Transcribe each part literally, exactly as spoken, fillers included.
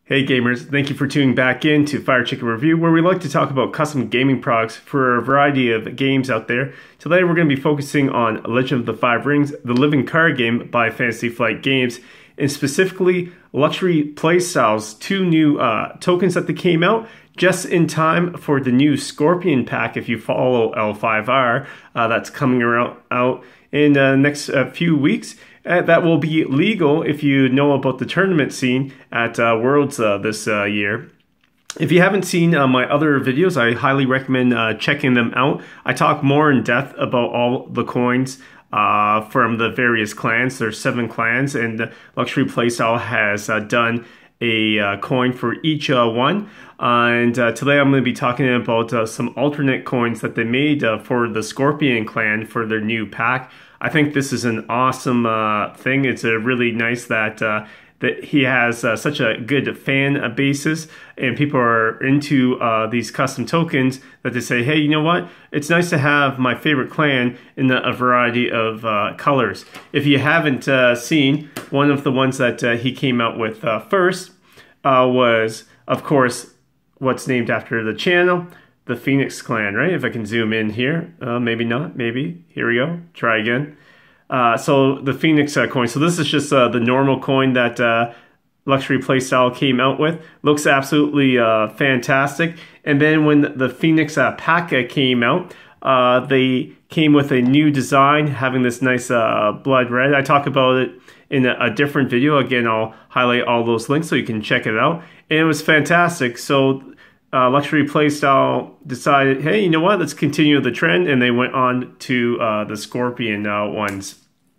Hey gamers, thank you for tuning back in to Fire Chicken Review, where we like to talk about custom gaming products for a variety of games out there. Today we're going to be focusing on Legend of the Five Rings, the living card game by Fantasy Flight Games, and specifically Luxury Playstyle's two new uh, tokens that they came out just in time for the new Scorpion pack, if you follow L five R, uh, that's coming around out in the uh, next uh, few weeks. Uh, that will be legal if you know about the tournament scene at uh, Worlds uh, this uh, year. If you haven't seen uh, my other videos, I highly recommend uh, checking them out. I talk more in depth about all the coins uh, from the various clans. There's seven clans, and Luxury Playstyle has uh, done a uh, coin for each uh, one. Uh, and uh, today I'm going to be talking about uh, some alternate coins that they made uh, for the Scorpion clan for their new pack. I think this is an awesome uh, thing. It's a really nice that uh, that he has uh, such a good fan basis, and people are into uh, these custom tokens that they say, hey, you know what? It's nice to have my favorite clan in a variety of uh, colors. If you haven't uh, seen, one of the ones that uh, he came out with uh, first uh, was, of course, what's named after the channel, the Phoenix Clan, right? If I can zoom in here, uh, maybe not, maybe. Here we go, try again. Uh, so the Phoenix uh, coin, so this is just uh, the normal coin that uh, Luxury Playstyle came out with. Looks absolutely uh, fantastic. And then when the Phoenix uh, pack came out, uh, they came with a new design, having this nice uh, blood red. I talk about it in a, a different video. Again, I'll highlight all those links so you can check it out. And it was fantastic. So Uh, Luxury Playstyle decided, hey, you know what, let's continue the trend, and they went on to uh, the Scorpion uh, ones.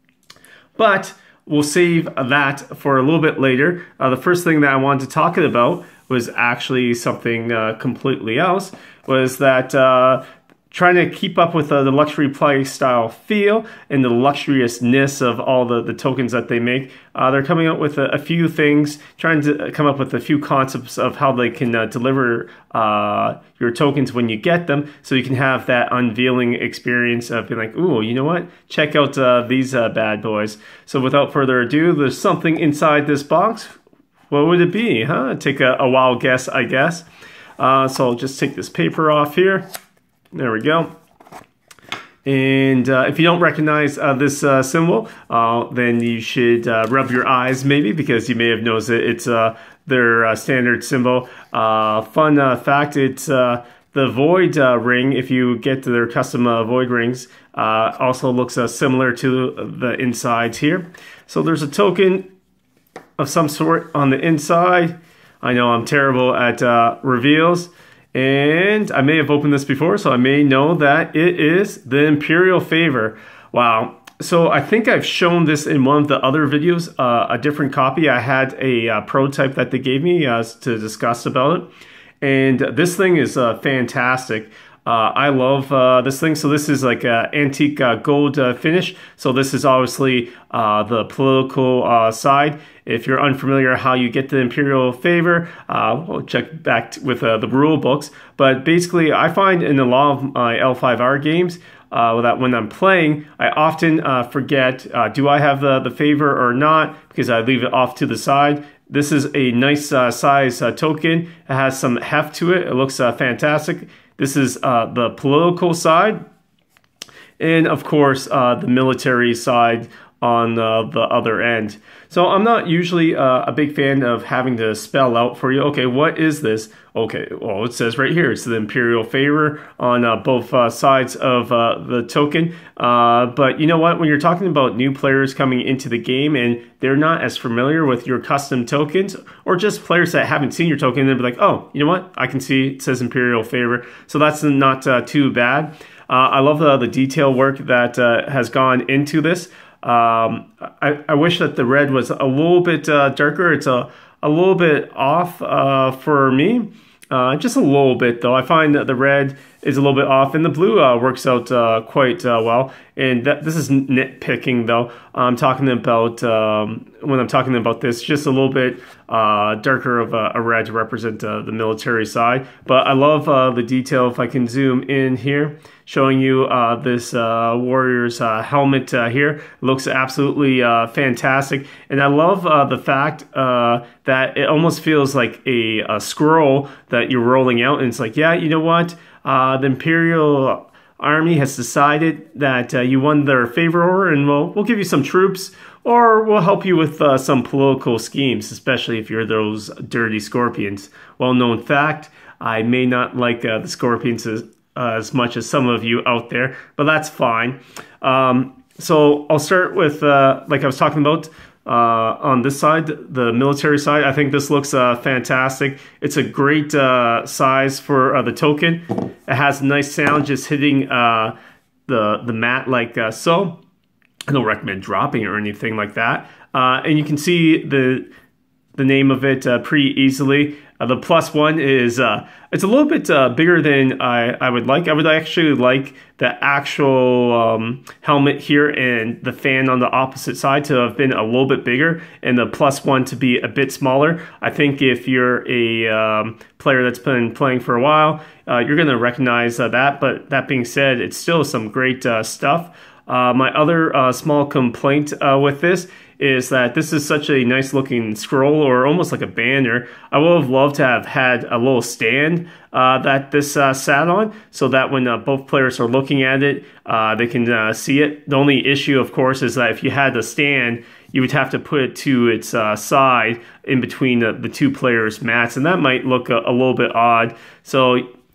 But we'll save that for a little bit later. Uh, the first thing that I wanted to talk about was actually something uh, completely else, was that uh, trying to keep up with uh, the Luxury Playstyle feel and the luxuriousness of all the, the tokens that they make. Uh, they're coming up with a, a few things, trying to come up with a few concepts of how they can uh, deliver uh, your tokens when you get them, so you can have that unveiling experience of being like, ooh, you know what? Check out uh, these uh, bad boys. So without further ado, there's something inside this box. What would it be, huh? Take a, a wild guess, I guess. Uh, so I'll just take this paper off here. There we go. And uh, if you don't recognize uh, this uh, symbol, uh, then you should uh, rub your eyes maybe, because you may have noticed it. It's uh, their uh, standard symbol. Uh, fun uh, fact, it's uh, the Void uh, ring. If you get to their custom uh, Void rings, uh, also looks uh, similar to the insides here. So there's a token of some sort on the inside. I know I'm terrible at uh, reveals. And I may have opened this before, so I may know that it is the Imperial Favor. Wow. So I think I've shown this in one of the other videos, uh, a different copy. I had a uh, prototype that they gave me uh, to discuss about it. And this thing is uh, fantastic. Uh, I love uh, this thing. So this is like an antique uh, gold uh, finish. So this is obviously uh, the political uh, side. If you're unfamiliar how you get the Imperial Favor, uh, we'll check back with uh, the rule books. But basically, I find in a lot of my L five R games, uh, that when I'm playing, I often uh, forget, uh, do I have the, the favor or not? Because I leave it off to the side. This is a nice uh, size uh, token. It has some heft to it. It looks uh, fantastic. This is uh, the political side. And of course, uh, the military side on uh, the other end. So I'm not usually uh, a big fan of having to spell out for you, okay, what is this? Okay, well, it says right here, it's the Imperial Favor on uh, both uh, sides of uh, the token. Uh, but you know what, when you're talking about new players coming into the game and they're not as familiar with your custom tokens, or just players that haven't seen your token, they'll be like, oh, you know what, I can see it says Imperial Favor. So that's not uh, too bad. Uh, I love the, the detail work that uh, has gone into this. Um, I, I wish that the red was a little bit uh, darker. It's a, a little bit off uh, for me. Uh, just a little bit though. I find that the red is a little bit off, and the blue uh, works out uh, quite uh, well. And that, this is nitpicking, though. I'm talking about, um, when I'm talking about this, just a little bit uh, darker of a, a red to represent uh, the military side. But I love uh, the detail. If I can zoom in here, showing you uh, this uh, warrior's uh, helmet uh, here. It looks absolutely uh, fantastic. And I love uh, the fact uh, that it almost feels like a, a scroll that you're rolling out. And it's like, yeah, you know what? Uh, the Imperial Army has decided that uh, you won their favor, and we'll, we'll give you some troops, or we'll help you with uh, some political schemes, especially if you're those dirty Scorpions. Well-known fact, I may not like uh, the Scorpions as, uh, as much as some of you out there, but that's fine. Um, so I'll start with, uh, like I was talking about, Uh, on this side, the military side. I think this looks uh, fantastic. It's a great uh, size for uh, the token. It has a nice sound just hitting uh, the, the mat like uh, so. I don't recommend dropping it or anything like that. Uh, and you can see the the name of it uh, pretty easily. Uh, the plus one is, uh, it's a little bit uh, bigger than I, I would like. I would actually like the actual um, helmet here and the fan on the opposite side to have been a little bit bigger, and the plus one to be a bit smaller. I think if you're a um, player that's been playing for a while, uh, you're going to recognize uh, that. But that being said, it's still some great uh, stuff. Uh, my other uh, small complaint uh, with this is that this is such a nice looking scroll, or almost like a banner. I would have loved to have had a little stand uh, that this uh, sat on, so that when uh, both players are looking at it, uh, they can uh, see it. The only issue, of course, is that if you had the stand, you would have to put it to its uh, side in between the, the two players' mats, and that might look a, a little bit odd. So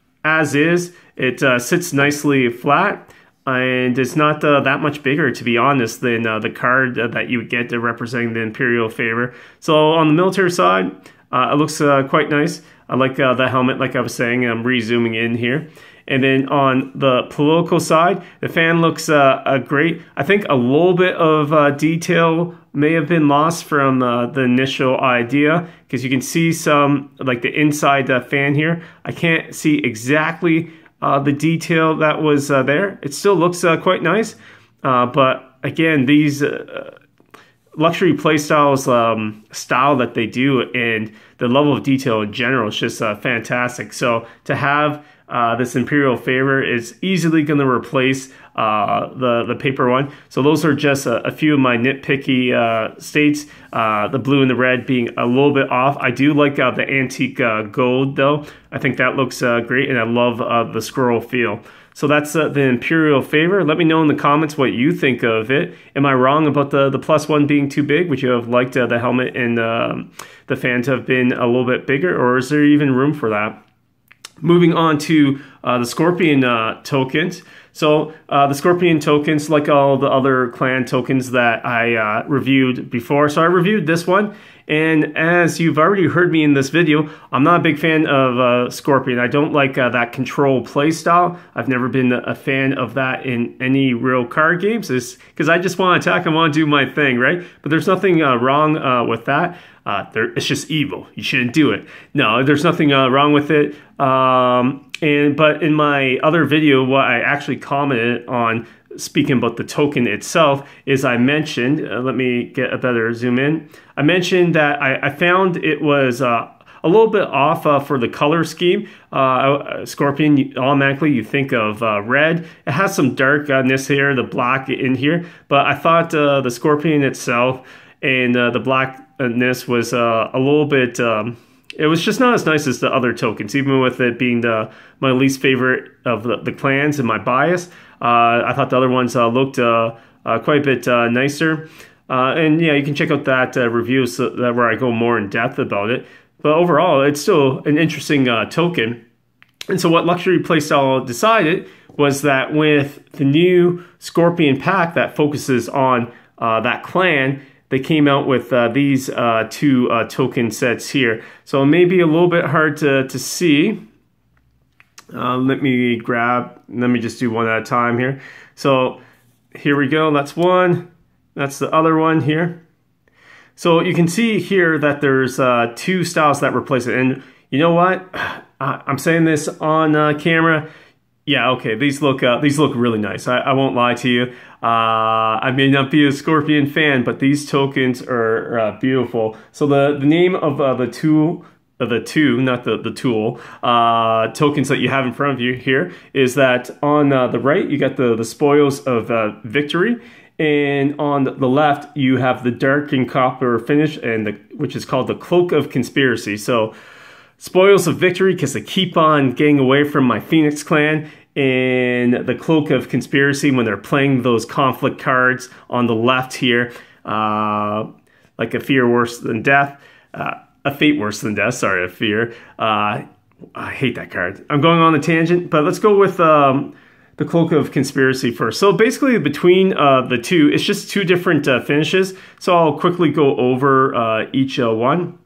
as is, it uh, sits nicely flat. And it's not uh, that much bigger, to be honest, than uh, the card uh, that you would get to representing the Imperial favor. So on the military side, uh, it looks uh, quite nice. I like uh, the helmet, like I was saying. I'm re-zooming in here. And then on the political side, the fan looks uh, uh, great. I think a little bit of uh, detail may have been lost from uh, the initial idea, because you can see some, like the inside uh, fan here. I can't see exactly Uh, the detail that was uh, there. It still looks uh, quite nice, uh, but again, these uh, luxury playstyles um, style that they do, and the level of detail in general is just uh, fantastic. So to have uh, this Imperial favor is easily going to replace uh, the the paper one. So those are just a, a few of my nitpicky uh, states. Uh, the blue and the red being a little bit off. I do like uh, the antique uh, gold though. I think that looks uh, great, and I love uh, the scroll feel. So that's uh, the Imperial favor. Let me know in the comments what you think of it. Am I wrong about the, the plus one being too big? Would you have liked uh, the helmet and uh, the fan to have been a little bit bigger, or is there even room for that? Moving on to uh, the Scorpion uh, tokens. So uh, the Scorpion tokens, like all the other clan tokens that I uh, reviewed before. So I reviewed this one, and as you've already heard me in this video, I'm not a big fan of uh, Scorpion. I don't like uh, that control playstyle. I've never been a fan of that in any real card games, because I just want to attack and want to do my thing, right? But there's nothing uh, wrong uh, with that. Uh, there, it's just evil. You shouldn't do it. No, there's nothing uh, wrong with it. Um, and but in my other video, what I actually commented on, speaking about the token itself, is I mentioned, uh, let me get a better zoom in. I mentioned that I, I found it was uh, a little bit off uh, for the color scheme. Uh, Scorpion, automatically you think of uh, red. It has some darkness here, the black in here, but I thought uh, the Scorpion itself and uh, the blackness was uh, a little bit, um, it was just not as nice as the other tokens, even with it being the my least favorite of the, the clans and my bias. Uh, I thought the other ones uh, looked uh, uh, quite a bit uh, nicer. Uh, and yeah, you can check out that uh, review so that where I go more in depth about it. But overall, it's still an interesting uh, token. And so what Luxury Playstyle decided was that with the new Scorpion pack that focuses on uh, that clan, they came out with uh, these uh, two uh, token sets here. So it may be a little bit hard to, to see. Uh, let me grab, let me just do one at a time here. So here we go, that's one. That's the other one here. So you can see here that there's uh, two styles that replace it. And you know what? I'm saying this on uh, camera. Yeah, okay. These look uh, these look really nice. I, I won't lie to you. Uh, I may not be a Scorpion fan, but these tokens are uh, beautiful. So the the name of uh, the two. the two, not the, the tool, uh, tokens that you have in front of you here is that on uh, the right, you got the, the Spoils of uh, Victory. And on the left, you have the Dark and Copper finish, and the, which is called the Cloak of Conspiracy. So Spoils of Victory, because I keep on getting away from my Phoenix clan, and the Cloak of Conspiracy when they're playing those conflict cards on the left here, uh, like a fear worse than death. Uh, A fate worse than death, sorry, a fear. Uh, I hate that card. I'm going on a tangent, but let's go with um, the Cloak of Conspiracy first. So basically between uh, the two, it's just two different uh, finishes. So I'll quickly go over uh, each uh, one.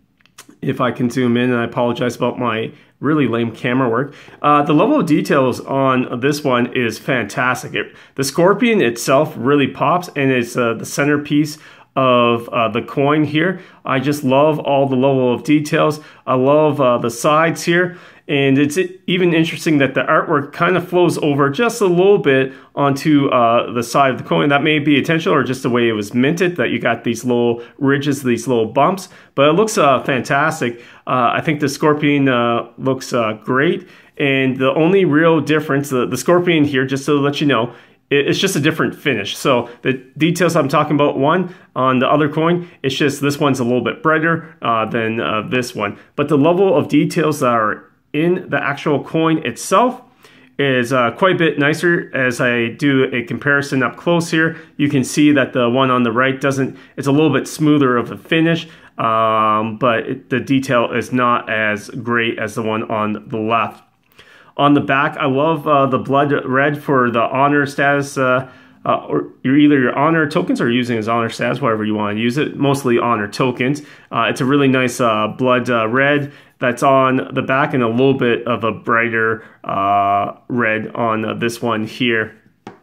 If I can zoom in, and I apologize about my really lame camera work. Uh, the level of details on this one is fantastic. It, the Scorpion itself really pops, and it's uh, the centerpiece of uh, the coin here. I just love all the level of details. I love uh, the sides here, and it's even interesting that the artwork kind of flows over just a little bit onto uh, the side of the coin. That may be intentional or just the way it was minted, that you got these little ridges, these little bumps, but it looks uh, fantastic. Uh, I think the Scorpion uh, looks uh, great, and the only real difference, the, the Scorpion here, just to let you know, it's just a different finish. So the details I'm talking about, one, on the other coin, it's just this one's a little bit brighter uh, than uh, this one. But the level of details that are in the actual coin itself is uh, quite a bit nicer. As I do a comparison up close here, you can see that the one on the right doesn't, it's a little bit smoother of a finish, um, but it, the detail is not as great as the one on the left. On the back, I love uh, the blood red for the honor status. Uh, uh, or you're either your honor tokens or using as honor status, whatever you want to use it. Mostly honor tokens. Uh, it's a really nice uh, blood uh, red that's on the back, and a little bit of a brighter uh, red on uh, this one here.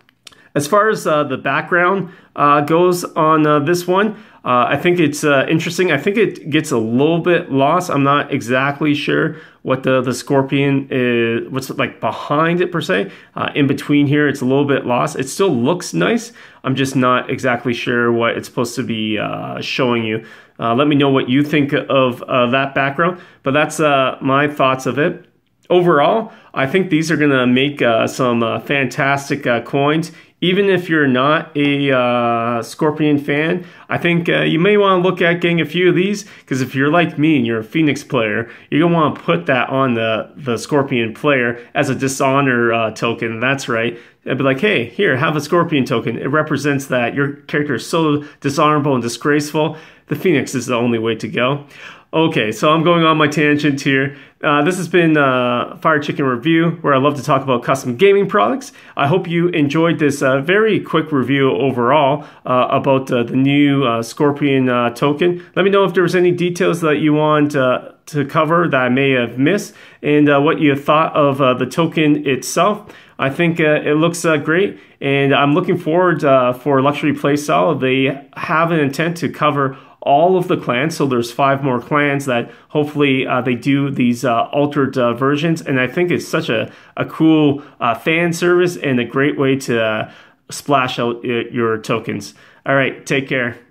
As far as uh, the background uh, goes on uh, this one, uh, I think it's uh, interesting. I think it gets a little bit lost. I'm not exactly sure what the, the Scorpion is, what's like behind it per se. Uh, in between here, it's a little bit lost. It still looks nice. I'm just not exactly sure what it's supposed to be uh, showing you. Uh, let me know what you think of uh, that background. But that's uh, my thoughts of it. Overall, I think these are going to make uh, some uh, fantastic uh, coins. Even if you're not a uh, Scorpion fan, I think uh, you may want to look at getting a few of these, because if you're like me and you're a Phoenix player, you're going to want to put that on the, the Scorpion player as a dishonor uh, token. That's right. I'd be like, hey, here, have a Scorpion token. It represents that your character is so dishonorable and disgraceful. The Phoenix is the only way to go. Okay, so I'm going on my tangent here. Uh, this has been uh, Fire Chicken Review, where I love to talk about custom gaming products. I hope you enjoyed this uh, very quick review overall uh, about uh, the new uh, Scorpion uh, token. Let me know if there was any details that you want uh, to cover that I may have missed, and uh, what you thought of uh, the token itself. I think uh, it looks uh, great, and I'm looking forward uh, for Luxury Playstyle. They have an intent to cover all of the clans, so there's five more clans that hopefully uh, they do these uh, altered uh, versions, and I think it's such a, a cool uh, fan service and a great way to uh, splash out your tokens. All right, take care.